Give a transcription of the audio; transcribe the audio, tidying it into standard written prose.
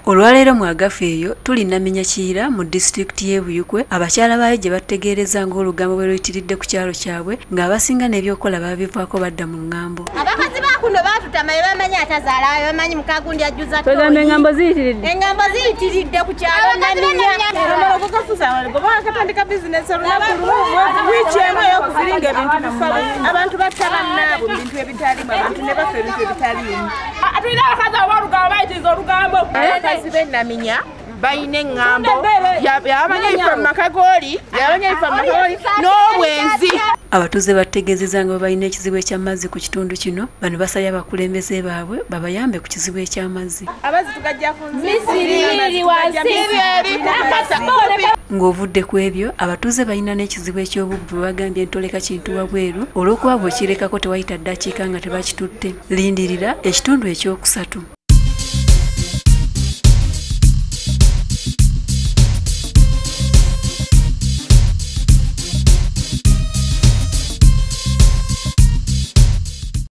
Olwaleero mu Agafu eyo tulina Minyakiira mu disitulikiti y'e Buyikwe abakyala baayo gye bategeereza ng'olugambo bwe luyitiridde ku kyalo kyabwe ng'abasinga n'ebyokola babivaako badda mu ŋŋambo. Abakazi bakuno baatutama ne bamanya atazaala bamanyi mukagundi ajjuza toyi. Togamba engambo ziyitiridde? Engambo ziyitiridde ku kyalo Naminya. Omulongo gafuza abantu baba bakatandika bizinesi olunaku lumu wiiki emu ey'okuziringa ebintu bifa abantu batta bannaabwe mu bintu ebitalimu abantu ne bafa ebintu ebitalimu. Tulina abakazi ab'olugambo bayitiriza olugambo. Abakazi b'e Naminya bayina eŋŋambo yabamanya ebifa mu Makagoli n'obwenzi. Abatuuze bategeezezza nga balina ekizibu eky'amazzi ku kitundu kino bano basabye abakulembeze baabwe babayambe ku kizibu eky'amazzi. Amazzi tugajja ku Misiri Ng'ovudde ku ebyo abatuuze balina n'ekizibu eky'obubbi bwe bagambye Ntoleka Kintu wabweru olw'okuba bw'okirekako tewayita ddakiika nga tebakitutte. Lindirira ekitundu ekyokusatu.